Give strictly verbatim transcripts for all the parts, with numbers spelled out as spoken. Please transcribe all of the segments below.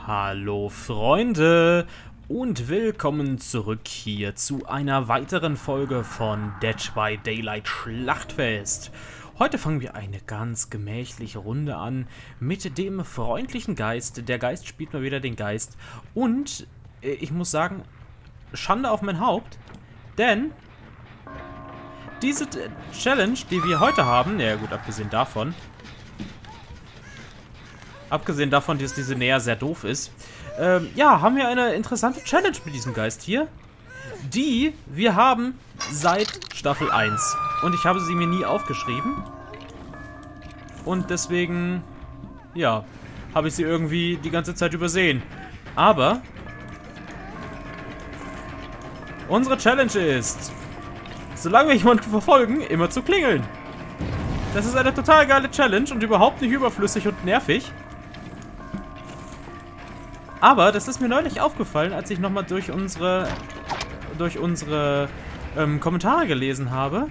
Hallo Freunde und willkommen zurück hier zu einer weiteren Folge von Dead by Daylight Schlachtfest. Heute fangen wir eine ganz gemächliche Runde an mit dem freundlichen Geist. Der Geist spielt mal wieder den Geist und äh, ich muss sagen, Schande auf mein Haupt, denn diese Challenge, die wir heute haben, ja gut, abgesehen davon, Abgesehen davon, dass diese Näher sehr doof ist. Ähm, ja, haben wir eine interessante Challenge mit diesem Geist hier. Die wir haben seit Staffel eins. Und ich habe sie mir nie aufgeschrieben. Und deswegen, ja, habe ich sie irgendwie die ganze Zeit übersehen. Aber unsere Challenge ist, solange wir jemanden verfolgen, immer zu klingeln. Das ist eine total geile Challenge und überhaupt nicht überflüssig und nervig. Aber das ist mir neulich aufgefallen, als ich nochmal durch unsere durch unsere ähm, Kommentare gelesen habe,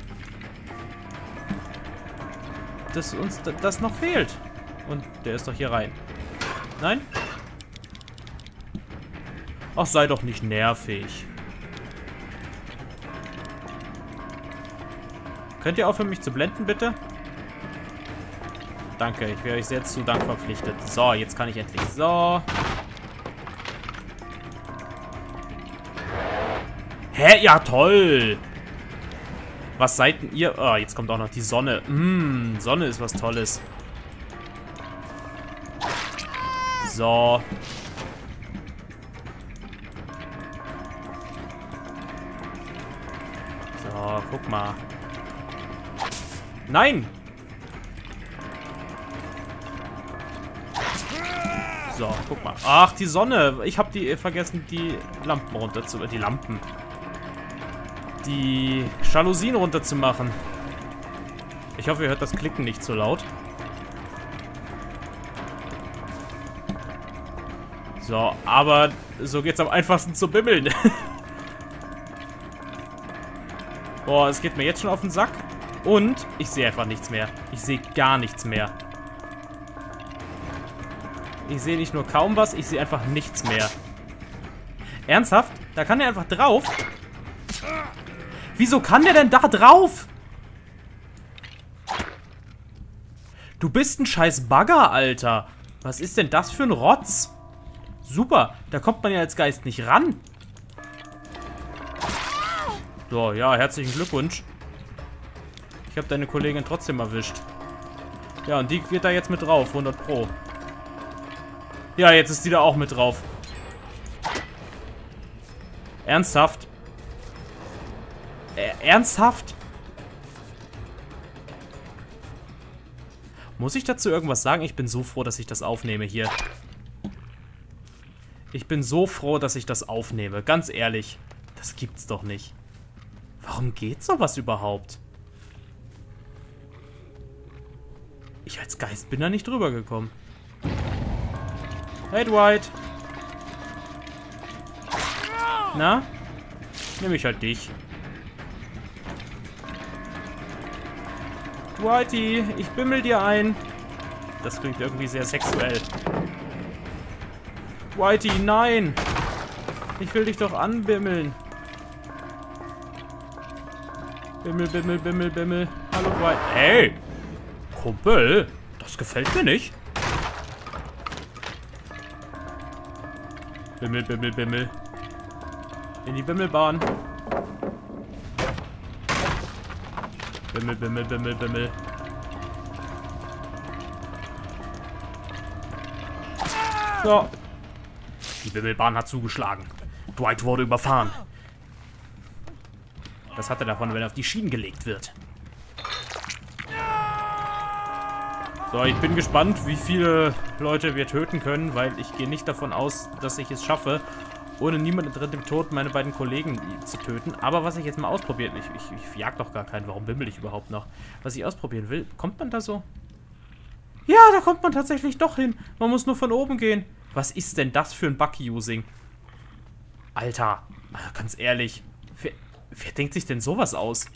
dass uns das noch fehlt. Und der ist doch hier rein. Nein? Ach, sei doch nicht nervig. Könnt ihr aufhören, mich zu blenden, bitte? Danke, ich wäre euch sehr zu Dank verpflichtet. So, jetzt kann ich endlich. So. Hä? Ja, toll! Was seid denn ihr? Oh, jetzt kommt auch noch die Sonne. Mm, Sonne ist was Tolles. So. So, guck mal. Nein! So, guck mal. Ach, die Sonne. Ich habe die vergessen, die Lampen runter zu... Die Lampen. Die Jalousien runterzumachen. Ich hoffe, ihr hört das Klicken nicht so laut. So, aber so geht's am einfachsten zu bimmeln. Boah, es geht mir jetzt schon auf den Sack. Und ich sehe einfach nichts mehr. Ich sehe gar nichts mehr. Ich sehe nicht nur kaum was, ich sehe einfach nichts mehr. Ernsthaft? Da kann er einfach drauf? Wieso kann der denn da drauf? Du bist ein scheiß Bagger, Alter. Was ist denn das für ein Rotz? Super, da kommt man ja als Geist nicht ran. So, ja, herzlichen Glückwunsch. Ich habe deine Kollegin trotzdem erwischt. Ja, und die wird da jetzt mit drauf, hundert Pro. Ja, jetzt ist die da auch mit drauf. Ernsthaft? Äh, ernsthaft? Muss ich dazu irgendwas sagen? Ich bin so froh, dass ich das aufnehme hier. Ich bin so froh, dass ich das aufnehme. Ganz ehrlich. Das gibt's doch nicht. Warum geht sowas überhaupt? Ich als Geist bin da nicht drüber gekommen. Hey, Dwight. Na? Nehme ich halt dich. Dwighty, ich bimmel dir ein. Das klingt irgendwie sehr sexuell. Dwighty, nein. Ich will dich doch anbimmeln. Bimmel, bimmel, bimmel, bimmel. Hallo, Dwight. Hey! Kumpel, das gefällt mir nicht. Bimmel, bimmel, bimmel. In die Bimmelbahn. Bimmel, bimmel, bimmel, bimmel. So. Die Bimmelbahn hat zugeschlagen. Dwight wurde überfahren. Das hat er davon, wenn er auf die Schienen gelegt wird. So, ich bin gespannt, wie viele Leute wir töten können, weil ich gehe nicht davon aus, dass ich es schaffe, ohne niemanden drin im Tod meine beiden Kollegen zu töten. Aber was ich jetzt mal ausprobieren, ich, ich, ich jag doch gar keinen, warum bimmel ich überhaupt noch? Was ich ausprobieren will, kommt man da so? Ja, da kommt man tatsächlich doch hin. Man muss nur von oben gehen. Was ist denn das für ein Bug-Using? Alter, ganz ehrlich, wer, wer denkt sich denn sowas aus?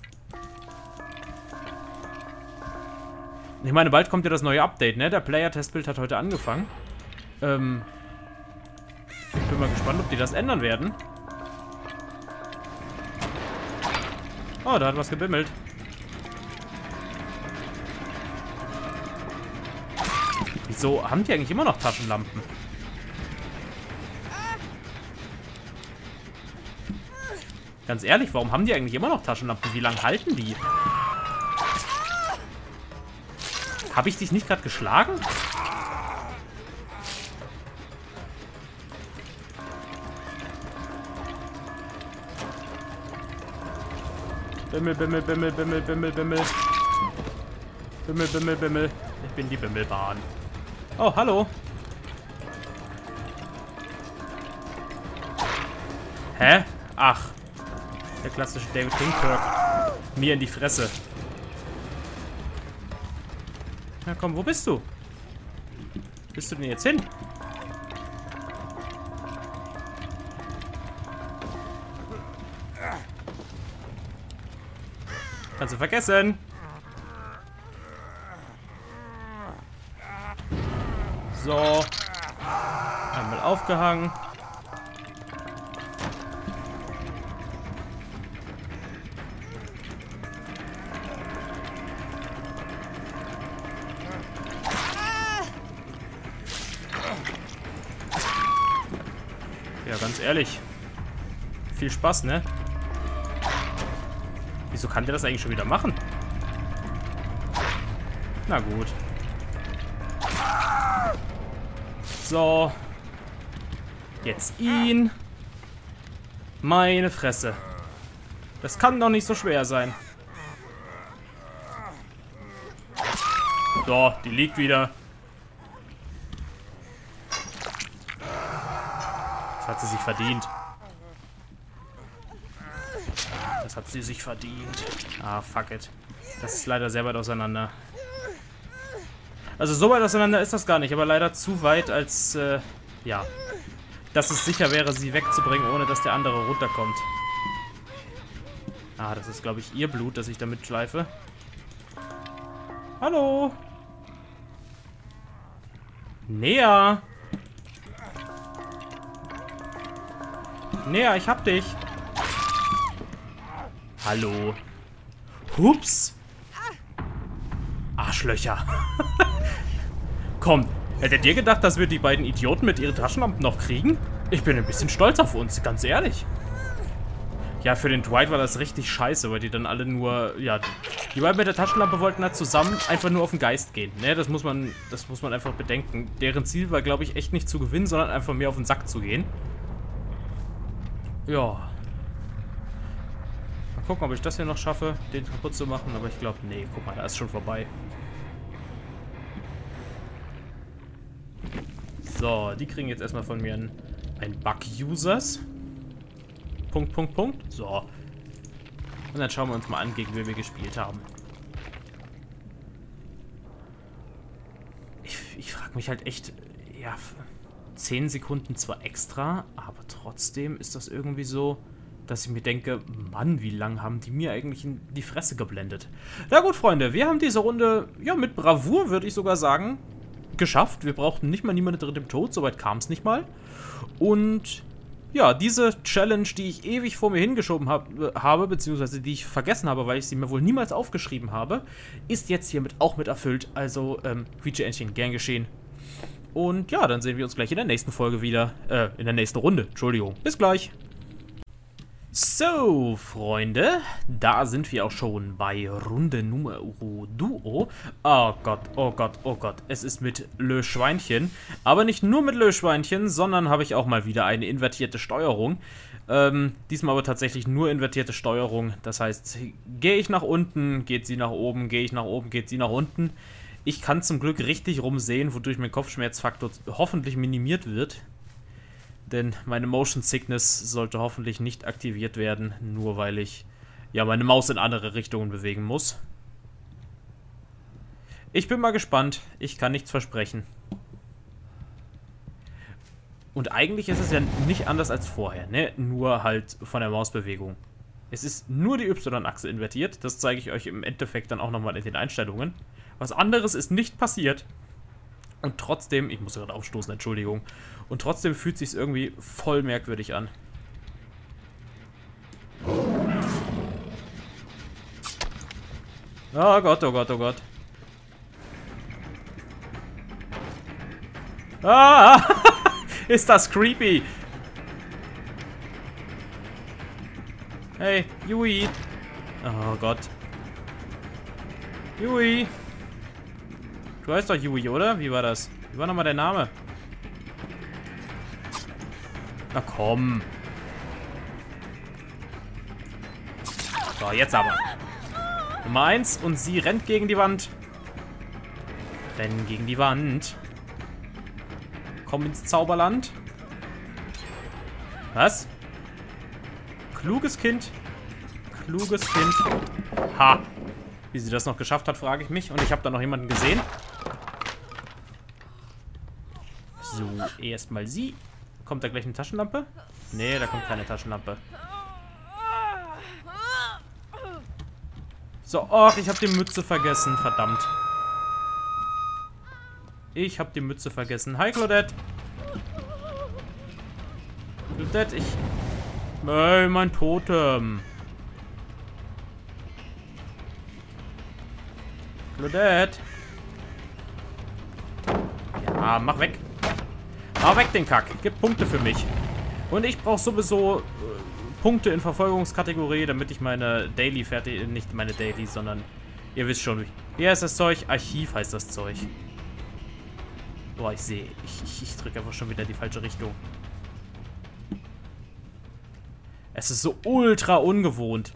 Ich meine, bald kommt ja das neue Update, ne? Der Player-Testbild hat heute angefangen. Ähm, Ich bin mal gespannt, ob die das ändern werden. Oh, da hat was gebimmelt. Wieso haben die eigentlich immer noch Taschenlampen? Ganz ehrlich, warum haben die eigentlich immer noch Taschenlampen? Wie lange halten die? Habe ich dich nicht gerade geschlagen? Bimmel, Bimmel, Bimmel, Bimmel, Bimmel, Bimmel. Bimmel, Bimmel, Bimmel. Ich bin die Bimmelbahn. Oh, hallo. Hä? Ach. Der klassische David King-Perk. Mir in die Fresse. Na komm, wo bist du? Bist du denn jetzt hin? Kannst du vergessen. So. Einmal aufgehangen. Ja, ganz ehrlich. Viel Spaß, ne? Wieso kann der das eigentlich schon wieder machen? Na gut. So. Jetzt ihn. Meine Fresse. Das kann doch nicht so schwer sein. So, die liegt wieder. Das hat sie sich verdient. Das hat sie sich verdient. Ah, fuck it. Das ist leider sehr weit auseinander. Also so weit auseinander ist das gar nicht, aber leider zu weit, als, äh, ja, dass es sicher wäre, sie wegzubringen, ohne dass der andere runterkommt. Ah, das ist, glaube ich, ihr Blut, das ich damit schleife. Hallo? Näher! Näher, ich hab dich! Hallo. Hups. Arschlöcher. Komm, hättet ihr gedacht, dass wir die beiden Idioten mit ihren Taschenlampen noch kriegen? Ich bin ein bisschen stolz auf uns, ganz ehrlich. Ja, für den Dwight war das richtig scheiße, weil die dann alle nur, ja, die beiden mit der Taschenlampe wollten halt zusammen einfach nur auf den Geist gehen. Ne, das muss man, das muss man einfach bedenken. Deren Ziel war, glaube ich, echt nicht zu gewinnen, sondern einfach mehr auf den Sack zu gehen. Ja. Mal gucken, ob ich das hier noch schaffe, den kaputt zu machen. Aber ich glaube, nee, guck mal, da ist schon vorbei. So, die kriegen jetzt erstmal von mir ein, ein Bug-Users. Punkt, Punkt, Punkt. So. Und dann schauen wir uns mal an, gegen wen wir gespielt haben. Ich, ich frage mich halt echt, ja, zehn Sekunden zwar extra, aber trotzdem ist das irgendwie so, dass ich mir denke, Mann, wie lang haben die mir eigentlich in die Fresse geblendet. Na gut, Freunde, wir haben diese Runde, ja, mit Bravour, würde ich sogar sagen, geschafft. Wir brauchten nicht mal niemanden drin im Tod, soweit kam es nicht mal. Und ja, diese Challenge, die ich ewig vor mir hingeschoben hab, habe, beziehungsweise die ich vergessen habe, weil ich sie mir wohl niemals aufgeschrieben habe, ist jetzt hiermit auch mit erfüllt. Also, ähm, Quietsche-Entchen, gern geschehen. Und ja, dann sehen wir uns gleich in der nächsten Folge wieder. Äh, in der nächsten Runde. Entschuldigung. Bis gleich. So, Freunde, da sind wir auch schon bei Runde Nummer Duo. Oh Gott, oh Gott, oh Gott. Es ist mit Le Schweinchen. Aber nicht nur mit Le Schweinchen, sondern habe ich auch mal wieder eine invertierte Steuerung. Ähm, diesmal aber tatsächlich nur invertierte Steuerung. Das heißt, gehe ich nach unten, geht sie nach oben, gehe ich nach oben, geht sie nach unten. Ich kann zum Glück richtig rumsehen, wodurch mein Kopfschmerzfaktor hoffentlich minimiert wird. Denn meine Motion Sickness sollte hoffentlich nicht aktiviert werden, nur weil ich ja meine Maus in andere Richtungen bewegen muss. Ich bin mal gespannt. Ich kann nichts versprechen. Und eigentlich ist es ja nicht anders als vorher, ne? Nur halt von der Mausbewegung. Es ist nur die Y-Achse invertiert. Das zeige ich euch im Endeffekt dann auch nochmal in den Einstellungen. Was anderes ist nicht passiert. Und trotzdem, ich muss gerade aufstoßen, Entschuldigung. Und trotzdem fühlt es sich irgendwie voll merkwürdig an. Oh Gott, oh Gott, oh Gott. Ah! Ist das creepy! Hey, Yui! Oh Gott. Yui! Du heißt doch Yui, oder? Wie war das? Wie war nochmal der Name? Na komm. So, jetzt aber. Nummer eins und sie rennt gegen die Wand. Rennen gegen die Wand. Komm ins Zauberland. Was? Kluges Kind. Kluges Kind. Ha. Wie sie das noch geschafft hat, frage ich mich. Und ich habe da noch jemanden gesehen. So, erstmal sie. Kommt da gleich eine Taschenlampe? Nee, da kommt keine Taschenlampe. So, och, ich habe die Mütze vergessen. Verdammt. Ich habe die Mütze vergessen. Hi, Claudette. Claudette, ich... Ey, mein Totem. Claudette. Ja, mach weg. Mach weg den Kack. Gib Punkte für mich. Und ich brauche sowieso... Äh, Punkte in Verfolgungskategorie, damit ich meine Daily fertig... Nicht meine Daily, sondern... Ihr wisst schon, wie... Wie heißt das Zeug? Archiv heißt das Zeug. Boah, ich sehe... Ich, ich, ich drücke einfach schon wieder in die falsche Richtung. Es ist so ultra ungewohnt.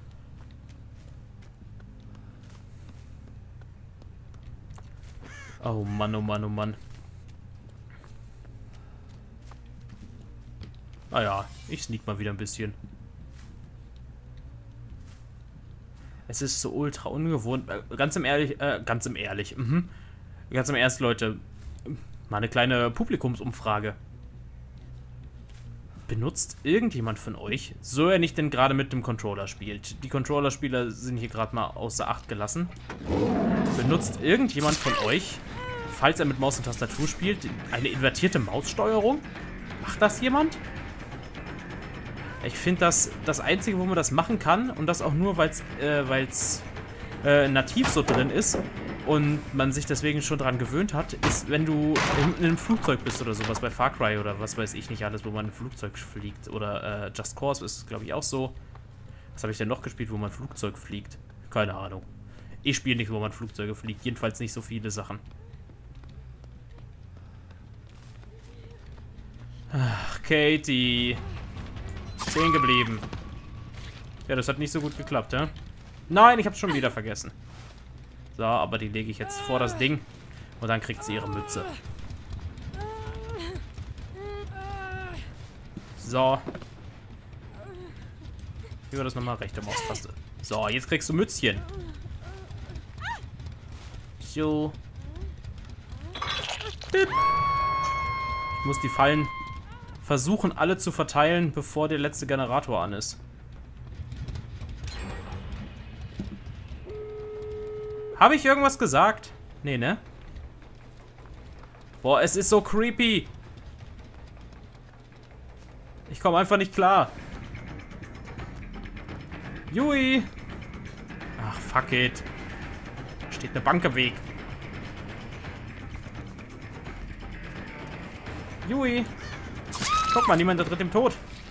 Oh Mann, oh Mann, oh Mann. Naja, ich sneak mal wieder ein bisschen. Es ist so ultra ungewohnt. Ganz im Ehrlich, äh, ganz im Ehrlich, mhm. Ganz im Ernst, Leute. Mal eine kleine Publikumsumfrage. Benutzt irgendjemand von euch, so er nicht denn gerade mit dem Controller spielt? Die Controller-Spieler sind hier gerade mal außer Acht gelassen. Benutzt irgendjemand von euch, falls er mit Maus und Tastatur spielt, eine invertierte Maussteuerung? Macht das jemand? Ich finde das das Einzige, wo man das machen kann, und das auch nur, weil es äh, weil's, äh, nativ so drin ist und man sich deswegen schon dran gewöhnt hat, ist, wenn du in, in einem Flugzeug bist oder sowas, bei Far Cry oder was weiß ich nicht alles, wo man ein Flugzeug fliegt. Oder äh, Just Cause ist es, glaube ich, auch so. Was habe ich denn noch gespielt, wo man ein Flugzeug fliegt? Keine Ahnung. Ich spiele nicht, wo man Flugzeuge fliegt. Jedenfalls nicht so viele Sachen. Ach, Katie. Stehen geblieben. Ja, das hat nicht so gut geklappt, ja? Nein, ich hab's schon wieder vergessen. So, aber die lege ich jetzt vor das Ding. Und dann kriegt sie ihre Mütze. So. Wie war das nochmal? Rechte Maustaste. So, jetzt kriegst du Mützchen. So. Ich muss die Fallen versuchen, alle zu verteilen, bevor der letzte Generator an ist. Habe ich irgendwas gesagt? Nee, ne? Boah, es ist so creepy. Ich komme einfach nicht klar. Yui. Ach, fuck it. Da steht eine Bank im Weg. Yui. Guck mal, niemand da drin im Tod.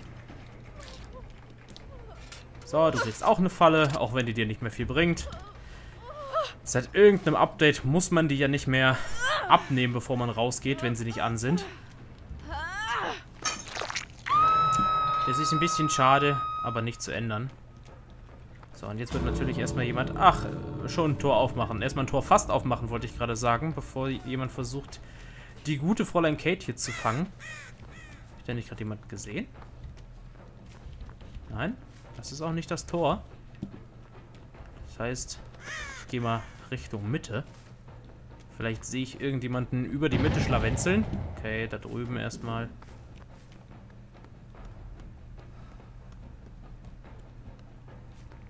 So, du kriegst auch eine Falle, auch wenn die dir nicht mehr viel bringt. Seit irgendeinem Update muss man die ja nicht mehr abnehmen, bevor man rausgeht, wenn sie nicht an sind. Das ist ein bisschen schade, aber nicht zu ändern. So, und jetzt wird natürlich erstmal jemand... Ach, schon ein Tor aufmachen. Erstmal ein Tor fast aufmachen, wollte ich gerade sagen, bevor jemand versucht, die gute Fräulein Kate hier zu fangen. Habe ich da nicht gerade jemanden gesehen? Nein, das ist auch nicht das Tor. Das heißt, ich gehe mal Richtung Mitte. Vielleicht sehe ich irgendjemanden über die Mitte schlawenzeln. Okay, da drüben erstmal.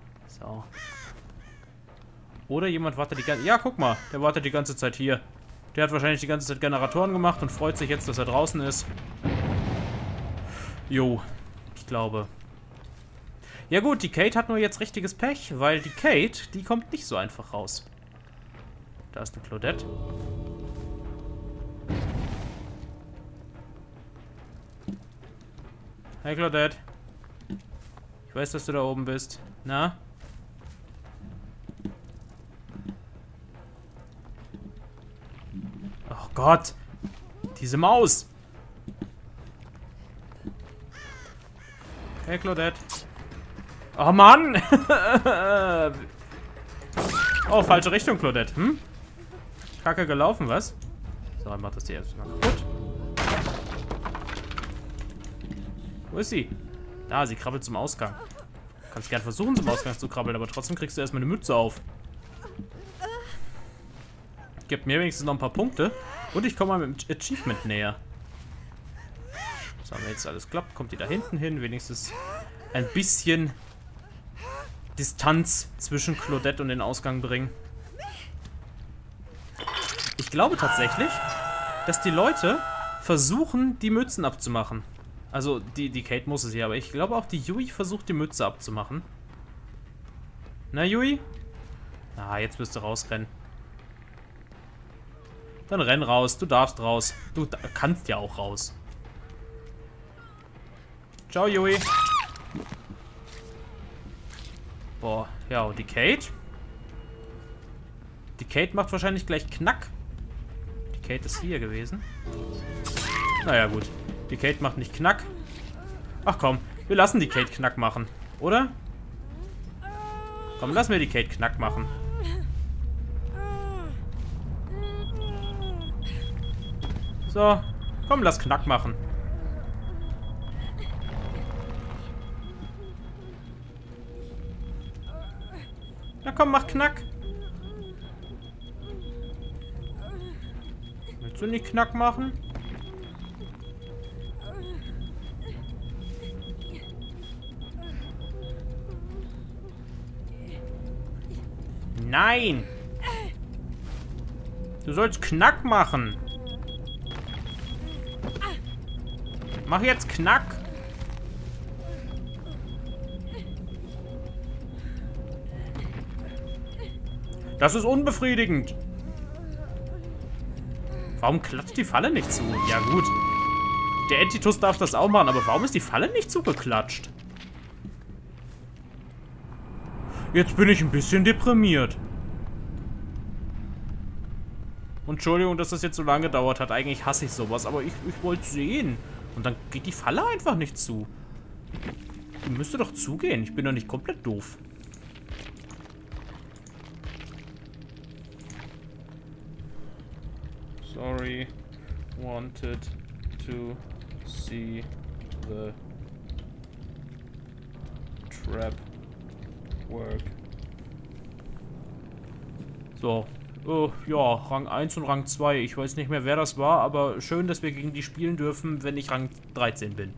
So. Oder jemand wartet die ganze... Ja, guck mal, der wartet die ganze Zeit hier. Der hat wahrscheinlich die ganze Zeit Generatoren gemacht und freut sich jetzt, dass er draußen ist. Jo, ich glaube. Ja gut, die Kate hat nur jetzt richtiges Pech, weil die Kate, die kommt nicht so einfach raus. Da ist eine Claudette. Hey Claudette. Ich weiß, dass du da oben bist. Na? Oh Gott. Diese Maus. Hey Claudette. Oh Mann. Oh, falsche Richtung, Claudette. Hm? Kacke gelaufen, was? So, dann macht das die erst mal kaputt. Wo ist sie? Da, sie krabbelt zum Ausgang. Du kannst gern versuchen, zum Ausgang zu krabbeln, aber trotzdem kriegst du erstmal eine Mütze auf. Gibt mir wenigstens noch ein paar Punkte. Und ich komme mal mit dem Achievement näher. So, wenn jetzt alles klappt, kommt die da hinten hin. Wenigstens ein bisschen Distanz zwischen Claudette und den Ausgang bringen. Ich glaube tatsächlich, dass die Leute versuchen, die Mützen abzumachen. Also, die, die Kate muss es ja, aber ich glaube auch, die Yui versucht, die Mütze abzumachen. Na, Yui? Ah, jetzt wirst du rausrennen. Dann renn raus, du darfst raus. Du kannst ja auch raus. Ciao, Yui. Boah, ja, und die Kate? Die Kate macht wahrscheinlich gleich Knack. Die Kate ist hier gewesen. Naja, gut. Die Kate macht nicht Knack. Ach komm, wir lassen die Kate Knack machen, oder? Komm, lass mir die Kate Knack machen. So, komm, lass Knack machen. Na komm, mach Knack. Willst du nicht Knack machen? Nein! Du sollst Knack machen. Mach jetzt Knack. Das ist unbefriedigend. Warum klatscht die Falle nicht zu? Ja gut. Der Entitus darf das auch machen, aber warum ist die Falle nicht zugeklatscht? Jetzt bin ich ein bisschen deprimiert. Und Entschuldigung, dass das jetzt so lange gedauert hat. Eigentlich hasse ich sowas, aber ich, ich wollte sehen. Und dann geht die Falle einfach nicht zu. Die müsste doch zugehen. Ich bin doch nicht komplett doof. Sorry. Wanted to see the trap work. So. Oh, ja, Rang eins und Rang zwei. Ich weiß nicht mehr, wer das war, aber schön, dass wir gegen die spielen dürfen, wenn ich Rang dreizehn bin.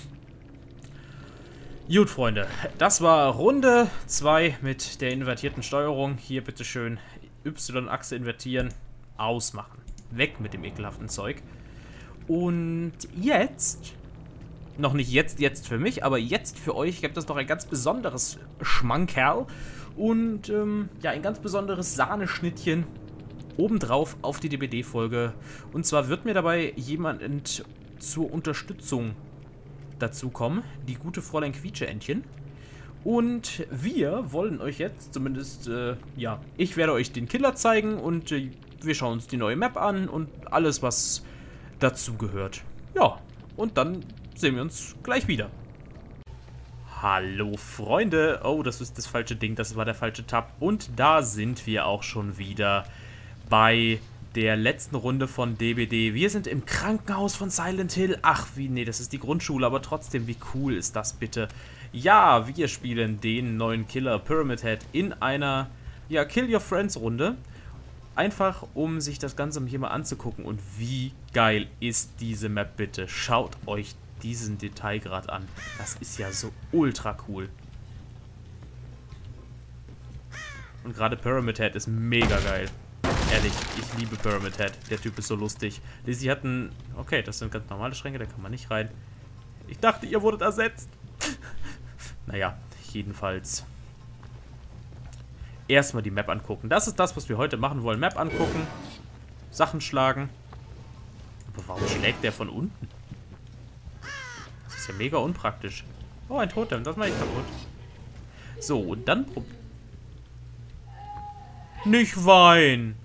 Gut, Freunde. Das war Runde zwei mit der invertierten Steuerung. Hier bitteschön Y-Achse invertieren. Ausmachen. Weg mit dem ekelhaften Zeug. Und jetzt... Noch nicht jetzt, jetzt für mich, aber jetzt für euch gibt es noch ein ganz besonderes Schmankerl. Und ähm, ja, ein ganz besonderes Sahneschnittchen obendrauf auf die D B D-Folge. Und zwar wird mir dabei jemand zur Unterstützung dazukommen. Die gute Fräulein Quietscheentchen. Und wir wollen euch jetzt zumindest, äh, ja, ich werde euch den Killer zeigen und äh, wir schauen uns die neue Map an und alles, was dazu gehört. Ja, und dann sehen wir uns gleich wieder. Hallo Freunde, oh, das ist das falsche Ding, das war der falsche Tab. Und da sind wir auch schon wieder bei der letzten Runde von D B D. Wir sind im Krankenhaus von Silent Hill. Ach, wie, nee, das ist die Grundschule, aber trotzdem, wie cool ist das bitte? Ja, wir spielen den neuen Killer Pyramid Head in einer, ja, Kill Your Friends Runde. Einfach, um sich das Ganze hier mal anzugucken. Und wie geil ist diese Map bitte? Schaut euch diesen Detailgrad an. Das ist ja so ultra cool. Und gerade Pyramid Head ist mega geil. Ehrlich, ich liebe Pyramid Head. Der Typ ist so lustig. Lizzie hat einen... Okay, das sind ganz normale Schränke, da kann man nicht rein. Ich dachte, ihr wurdet ersetzt. Naja, jedenfalls. Erstmal die Map angucken. Das ist das, was wir heute machen wollen. Map angucken. Sachen schlagen. Aber warum schlägt der von unten? Das ist ja mega unpraktisch. Oh, ein Totem. Das mache ich kaputt. So, und dann... Nicht weinen.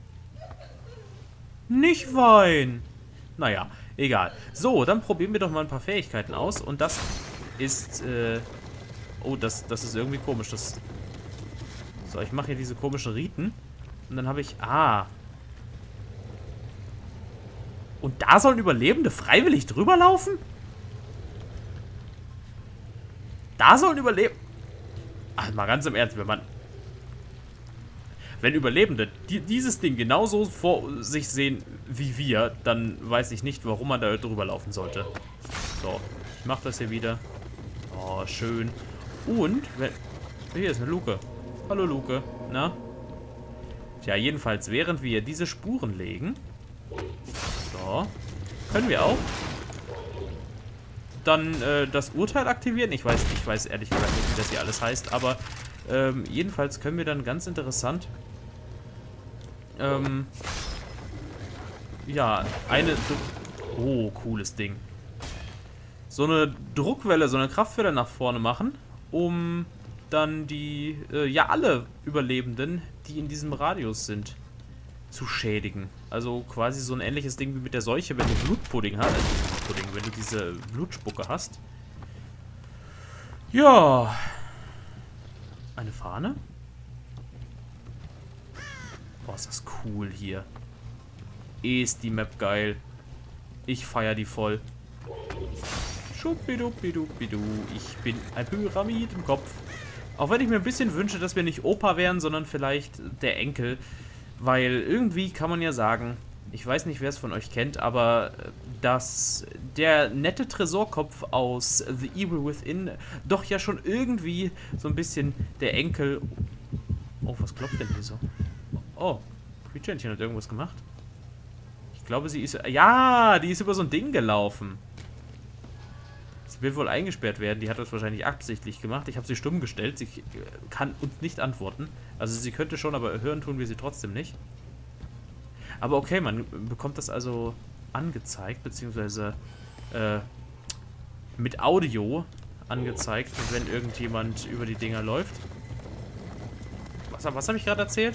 Nicht weinen. Naja, egal. So, dann probieren wir doch mal ein paar Fähigkeiten aus. Und das ist... Äh oh, das, das ist irgendwie komisch. Das... So, ich mache hier diese komischen Riten. Und dann habe ich... Ah. Und da sollen Überlebende freiwillig drüber laufen? Da sollen Überlebende... Ach, mal ganz im Ernst, wenn man... Wenn Überlebende die, dieses Ding genauso vor sich sehen wie wir, dann weiß ich nicht, warum man da drüber laufen sollte. So, ich mache das hier wieder. Oh, schön. Und, wenn... Hier ist eine Luke. Hallo Luke, na? Tja, jedenfalls, während wir diese Spuren legen... So, können wir auch dann äh, das Urteil aktivieren. Ich weiß, ich weiß ehrlich gesagt nicht, wie das hier alles heißt, aber ähm, jedenfalls können wir dann ganz interessant ähm, ja, eine... Oh, cooles Ding. So eine Druckwelle, so eine Kraftwelle nach vorne machen, um dann die, äh, ja, alle Überlebenden, die in diesem Radius sind, zu schädigen. Also quasi so ein ähnliches Ding wie mit der Seuche, wenn du Blutpudding hast. Äh, Blutpudding, wenn du diese Blutspucke hast. Ja. Eine Fahne? Boah, ist das cool hier. Ist die Map geil. Ich feier die voll. Schuppidupidupidu. Ich bin ein Pyramidenkopf. Auch wenn ich mir ein bisschen wünsche, dass wir nicht Opa wären, sondern vielleicht der Enkel. Weil irgendwie kann man ja sagen, ich weiß nicht, wer es von euch kennt, aber dass der nette Tresorkopf aus The Evil Within doch ja schon irgendwie so ein bisschen der Enkel... Oh, was klopft denn hier so? Oh, Quietschentchen hat irgendwas gemacht. Ich glaube, sie ist... Ja, die ist über so ein Ding gelaufen. Sie will wohl eingesperrt werden. Die hat das wahrscheinlich absichtlich gemacht. Ich habe sie stumm gestellt. Sie kann uns nicht antworten. Also sie könnte schon, aber hören tun wir sie trotzdem nicht. Aber okay, man bekommt das also angezeigt, beziehungsweise äh, mit Audio angezeigt, wenn irgendjemand über die Dinger läuft. Was, was habe ich gerade erzählt?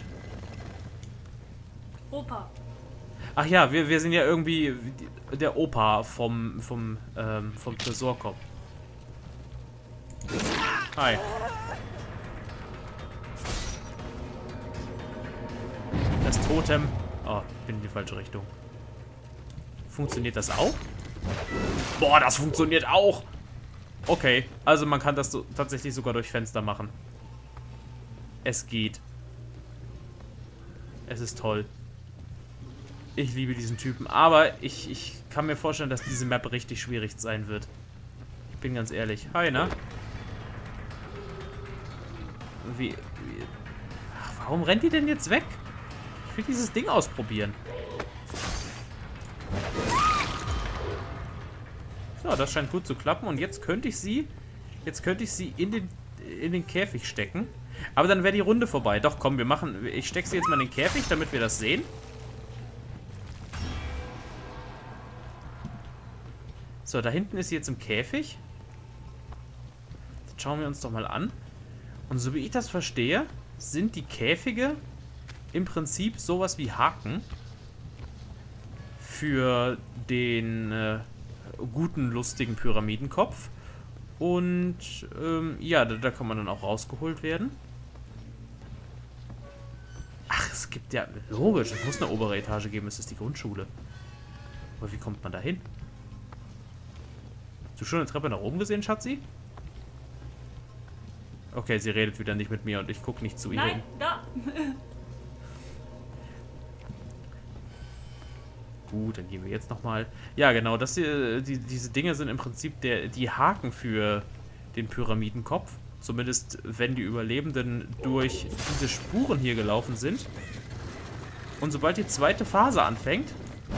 Opa. Ach ja, wir, wir sind ja irgendwie der Opa vom, vom, ähm, vom Tresorkopf. Hi. Das Totem... Oh, ich bin in die falsche Richtung. Funktioniert das auch? Boah, das funktioniert auch! Okay, also man kann das so tatsächlich sogar durch Fenster machen. Es geht. Es ist toll. Ich liebe diesen Typen, aber ich, ich kann mir vorstellen, dass diese Map richtig schwierig sein wird. Ich bin ganz ehrlich. Hi, ne? Wie, wie... Ach, warum rennt die denn jetzt weg? Ich will dieses Ding ausprobieren. So, das scheint gut zu klappen. Und jetzt könnte ich sie... Jetzt könnte ich sie in den, in den Käfig stecken. Aber dann wäre die Runde vorbei. Doch, komm, wir machen... Ich stecke sie jetzt mal in den Käfig, damit wir das sehen. So, da hinten ist sie jetzt im Käfig. Das schauen wir uns doch mal an. Und so wie ich das verstehe, sind die Käfige im Prinzip sowas wie Haken für den äh, guten, lustigen Pyramidenkopf. Und ähm, ja, da, da kann man dann auch rausgeholt werden. Ach, es gibt ja... Logisch, es muss eine obere Etage geben, es ist die Grundschule. Aber wie kommt man da hin? Hast du schon eine Treppe nach oben gesehen, Schatzi? Okay, sie redet wieder nicht mit mir und ich gucke nicht zu ihr hin. Nein, da. Gut, dann gehen wir jetzt nochmal. Ja, genau, das hier, die, diese Dinge sind im Prinzip der, die Haken für den Pyramidenkopf. Zumindest, wenn die Überlebenden durch diese Spuren hier gelaufen sind. Und sobald die zweite Phase anfängt,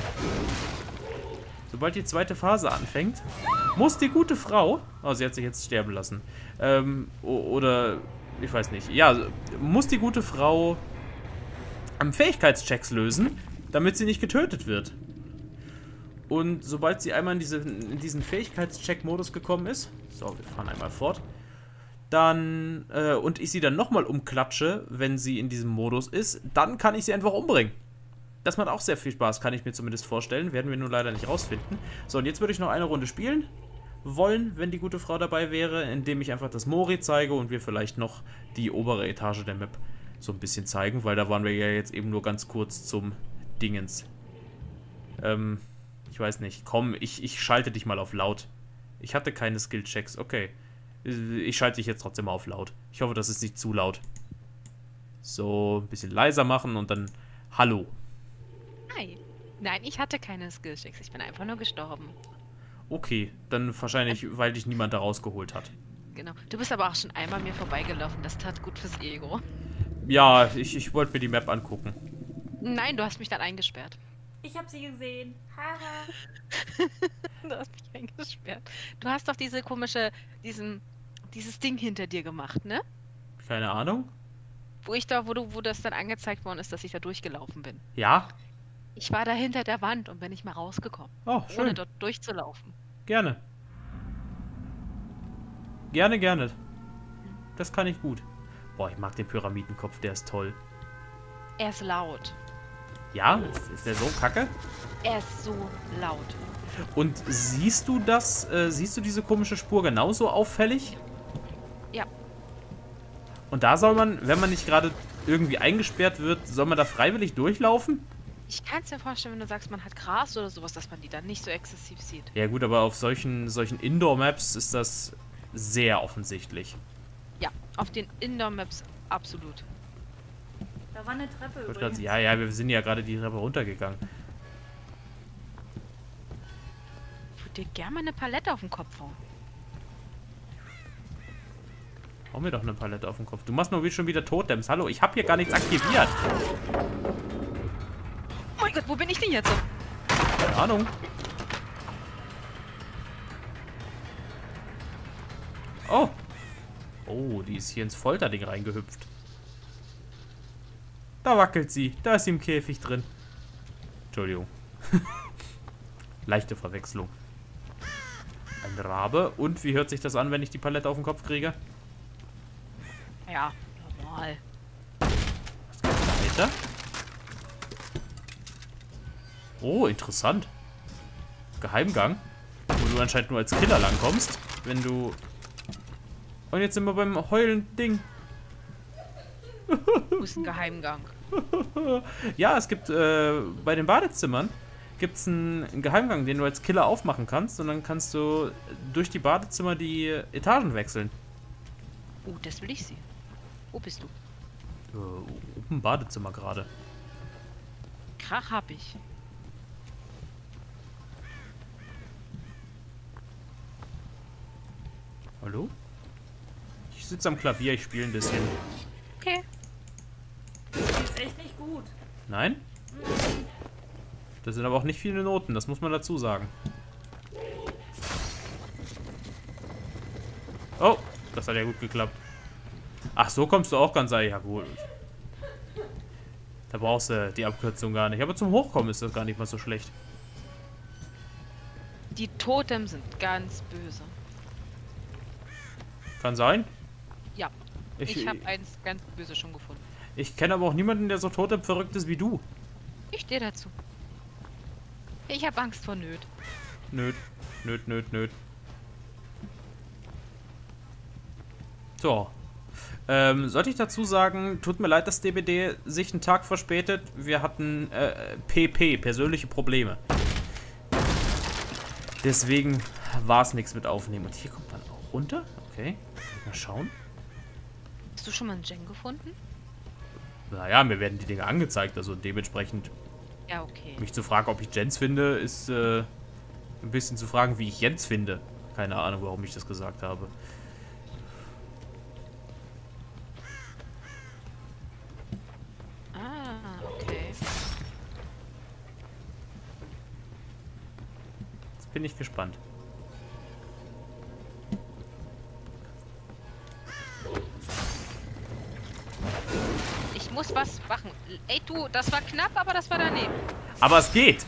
sobald die zweite Phase anfängt, muss die gute Frau, oh, sie hat sich jetzt sterben lassen, ähm, oder, ich weiß nicht, ja, muss die gute Frau Fähigkeitschecks lösen, damit sie nicht getötet wird. Und sobald sie einmal in, diese, in diesen Fähigkeitscheck-Modus gekommen ist, so, wir fahren einmal fort, dann, äh, und ich sie dann nochmal umklatsche, wenn sie in diesem Modus ist, dann kann ich sie einfach umbringen. Das macht auch sehr viel Spaß, kann ich mir zumindest vorstellen. Werden wir nur leider nicht rausfinden. So, und jetzt würde ich noch eine Runde spielen wollen, wenn die gute Frau dabei wäre, indem ich einfach das Mori zeige und wir vielleicht noch die obere Etage der Map so ein bisschen zeigen, weil da waren wir ja jetzt eben nur ganz kurz zum Dingens. Ähm, ich weiß nicht. Komm, ich, ich schalte dich mal auf laut. Ich hatte keine Skill-Checks, okay. Ich schalte dich jetzt trotzdem mal auf laut. Ich hoffe, das ist nicht zu laut. So, ein bisschen leiser machen und dann Hallo. Hi. Nein, ich hatte keine Skillchecks. Ich bin einfach nur gestorben. Okay, dann wahrscheinlich, weil dich niemand da rausgeholt hat. Genau. Du bist aber auch schon einmal mir vorbeigelaufen. Das tat gut fürs Ego. Ja, ich, ich wollte mir die Map angucken. Nein, du hast mich dann eingesperrt. Ich habe sie gesehen. Haha. Du hast mich eingesperrt. Du hast doch diese komische, diesen, dieses Ding hinter dir gemacht, ne? Keine Ahnung. Wo ich da, wo du, wo das dann angezeigt worden ist, dass ich da durchgelaufen bin. Ja? Ich war da hinter der Wand und bin nicht mehr rausgekommen. Oh, schön. Ohne dort durchzulaufen. Gerne. Gerne, gerne. Das kann ich gut. Boah, ich mag den Pyramidenkopf, der ist toll. Er ist laut. Ja? Ist, ist der so kacke? Er ist so laut. Und siehst du das, äh, siehst du diese komische Spur genauso auffällig? Ja. Und da soll man, wenn man nicht gerade irgendwie eingesperrt wird, soll man da freiwillig durchlaufen? Ich kann es mir vorstellen, wenn du sagst, man hat Gras oder sowas, dass man die dann nicht so exzessiv sieht. Ja gut, aber auf solchen, solchen Indoor-Maps ist das sehr offensichtlich. Ja, auf den Indoor-Maps absolut. Da war eine Treppe Ich würd grad, übrigens. ja, ja, wir sind ja gerade die Treppe runtergegangen. Ich würde dir gerne mal eine Palette auf den Kopf hauen. Hau mir doch eine Palette auf den Kopf. Du machst nur wie schon wieder Totems. Hallo, ich habe hier gar nichts aktiviert. Oh mein Gott, wo bin ich denn jetzt? Keine Ahnung. Oh. Oh, die ist hier ins Folterding reingehüpft. Da wackelt sie. Da ist sie im Käfig drin. Entschuldigung. Leichte Verwechslung. Ein Rabe. Und wie hört sich das an, wenn ich die Palette auf den Kopf kriege? Ja, normal. Was geht's da weiter? Oh, interessant. Geheimgang. Wo du anscheinend nur als Killer langkommst. Wenn du... Und jetzt sind wir beim Heulen-Ding. Wo ist ein Geheimgang? Ja, es gibt äh, bei den Badezimmern gibt es einen, einen Geheimgang, den du als Killer aufmachen kannst. Und dann kannst du durch die Badezimmer die Etagen wechseln. Oh, das will ich sehen. Wo bist du? Äh, oben im Badezimmer gerade. Krach hab ich. Hallo? Ich sitze am Klavier, ich spiele ein bisschen. Okay. Die ist echt nicht gut. Nein? Das sind aber auch nicht viele Noten, das muss man dazu sagen. Oh, das hat ja gut geklappt. Ach, so kommst du auch ganz... Ja, gut. Da brauchst du die Abkürzung gar nicht. Aber zum Hochkommen ist das gar nicht mal so schlecht. Die Totems sind ganz böse. Kann sein. Ja, Ich, ich, habe eins ganz böse schon gefunden. ich kenne aber auch niemanden, der so totem verrückt ist wie du. Ich stehe dazu. Ich habe Angst vor Nöt. Nöt, nöt, nöt, nöt. So. Ähm, sollte ich dazu sagen, tut mir leid, dass D B D sich einen Tag verspätet. Wir hatten äh, P P, persönliche Probleme. Deswegen war es nichts mit Aufnehmen. Und hier kommt man auch runter. Okay, mal schauen. Hast du schon mal einen Gen gefunden? Naja, mir werden die Dinge angezeigt. Also dementsprechend, Ja, okay. mich zu fragen, ob ich Gens finde, ist äh, ein bisschen zu fragen, wie ich Jens finde. Keine Ahnung, warum ich das gesagt habe. Ah, okay. bin ich gespannt. Ich muss was machen. Ey, du, das war knapp, aber das war daneben. Aber es geht.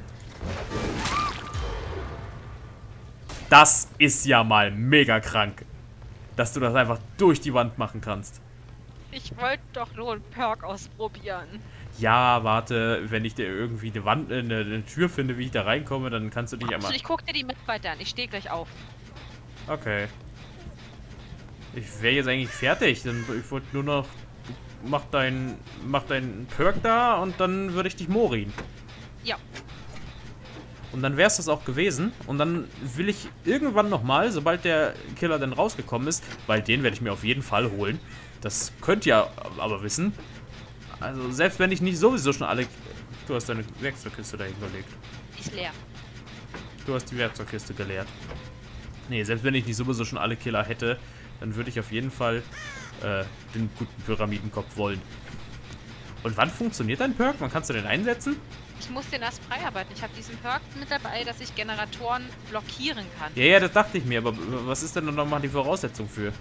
Das ist ja mal mega krank. Dass du das einfach durch die Wand machen kannst. Ich wollte doch nur einen Perk ausprobieren. Ja, warte, wenn ich dir irgendwie eine Wand, eine, eine Tür finde, wie ich da reinkomme, dann kannst du dich einmal... Also ich guck dir die mit weiter an. Ich stehe gleich auf. Okay. Ich wäre jetzt eigentlich fertig. Dann, ich wollte nur noch... Mach dein, mach dein Perk da und dann würde ich dich morin. Ja. Und dann wäre es das auch gewesen. Und dann will ich irgendwann nochmal, sobald der Killer dann rausgekommen ist, weil den werde ich mir auf jeden Fall holen. Das könnt ihr aber wissen. Also selbst wenn ich nicht sowieso schon alle... Du hast deine Werkzeugkiste da hingelegt. Die ist leer. Du hast die Werkzeugkiste geleert. Nee, selbst wenn ich nicht sowieso schon alle Killer hätte, dann würde ich auf jeden Fall äh, den guten Pyramidenkopf wollen. Und wann funktioniert dein Perk? Wann kannst du den einsetzen? Ich muss den erst freiarbeiten. Ich habe diesen Perk mit dabei, dass ich Generatoren blockieren kann. Ja, ja, das dachte ich mir, aber was ist denn dann nochmal die Voraussetzung für?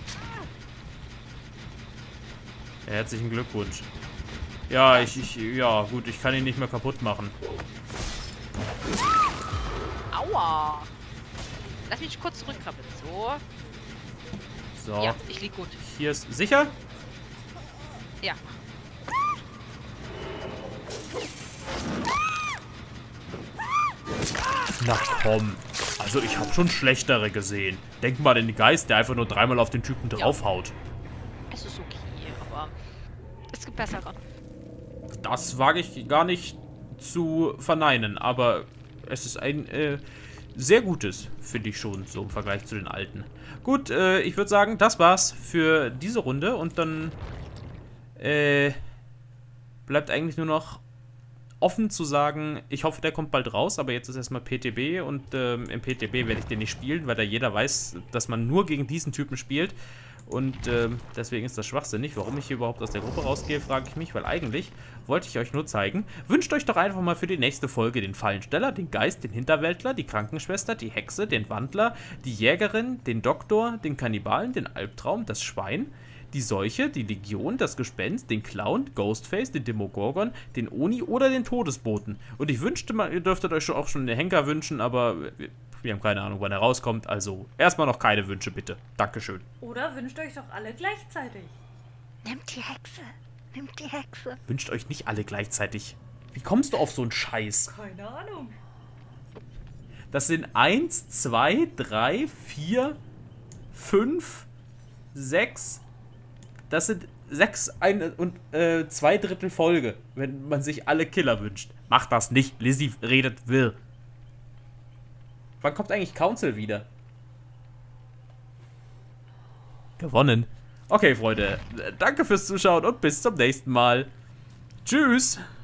Ja, herzlichen Glückwunsch. Ja, ich, ich, ja, gut, ich kann ihn nicht mehr kaputt machen. Aua! Lass mich kurz zurückkrabbeln. So. So. Ja, ich lieg gut. Hier ist sicher? Ja. Na komm. Also ich habe schon schlechtere gesehen. Denk mal an den Geist, der einfach nur dreimal auf den Typen draufhaut. Es ist okay, aber es gibt bessere. Das wage ich gar nicht zu verneinen, aber es ist ein äh, sehr gutes, finde ich schon, so im Vergleich zu den alten. Gut, äh, ich würde sagen, das war's für diese Runde und dann äh, bleibt eigentlich nur noch offen zu sagen, ich hoffe, der kommt bald raus, aber jetzt ist erstmal P T B und ähm, im P T B werde ich den nicht spielen, weil da jeder weiß, dass man nur gegen diesen Typen spielt. Und ähm, deswegen ist das schwachsinnig. Warum ich hier überhaupt aus der Gruppe rausgehe, frage ich mich, weil eigentlich wollte ich euch nur zeigen. Wünscht euch doch einfach mal für die nächste Folge den Fallensteller, den Geist, den Hinterwäldler, die Krankenschwester, die Hexe, den Wandler, die Jägerin, den Doktor, den Kannibalen, den Albtraum, das Schwein, die Seuche, die Legion, das Gespenst, den Clown, Ghostface, den Demogorgon, den Oni oder den Todesboten. Und ich wünschte mal, ihr dürftet euch auch schon den Henker wünschen, aber wir, wir haben keine Ahnung, wann er rauskommt. Also erstmal noch keine Wünsche, bitte. Dankeschön. Oder wünscht euch doch alle gleichzeitig. Nimmt die Hexe. Nimmt die Hexe. Wünscht euch nicht alle gleichzeitig. Wie kommst du auf so einen Scheiß? Keine Ahnung. Das sind eins, zwei, drei, vier, fünf, sechs... Das sind sechs ein und äh, zwei Drittel Folge, wenn man sich alle Killer wünscht. Macht das nicht. Lizzie redet wirr. Wann kommt eigentlich Council wieder? Gewonnen. Okay, Freunde. Danke fürs Zuschauen und bis zum nächsten Mal. Tschüss.